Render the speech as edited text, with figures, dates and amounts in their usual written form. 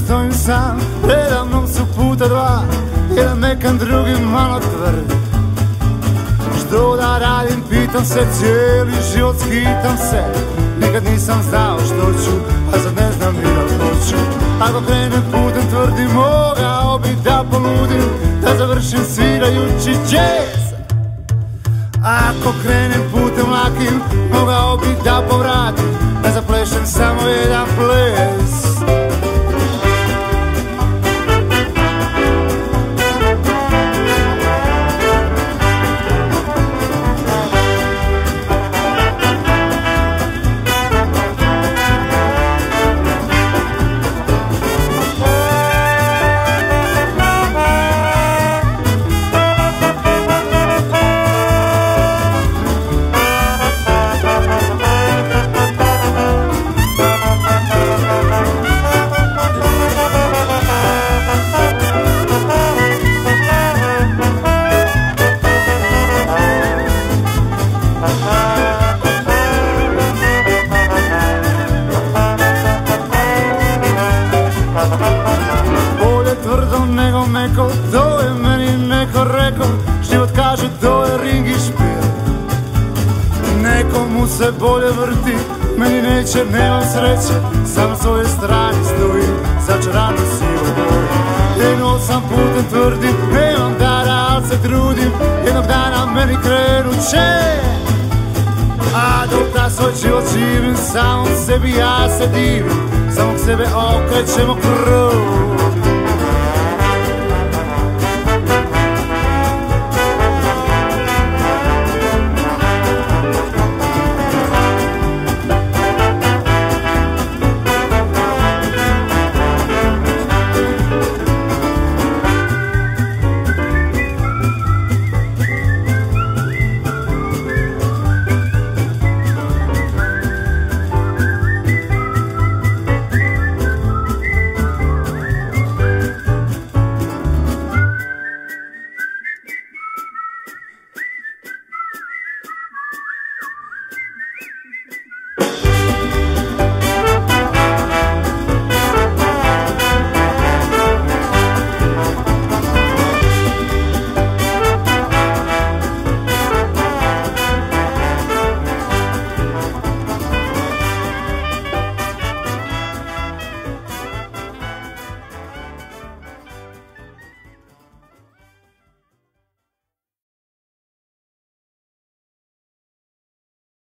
stojim sam, preda mnom su puta dva, jedan mekan, drugi malo tvrd. Što da radim, pitam se, cijeli život skitam se. Nikad nisam znao što ću, a sad ne znam ni da hoću. Ako krenem putem tvrdim, mogao bi da poludim, da završim svirajući jazz. Ako krenem putem lakim, mogao bi da povratim, da zaplešem samo jedan ples. To je meni neko rekao, život kaže to je ring i špil. Nekomu se bolje vrti, meni neće, nemam sreće, sam na svojoj strani stojim, začarano sivo boje. Krenuo sam putem tvrdim, nemam dara, ali se trudim, jednog dana meni krenut će. A dok da svoj život živim, samom sebi ja se divim, samog sebe okrećemo krug.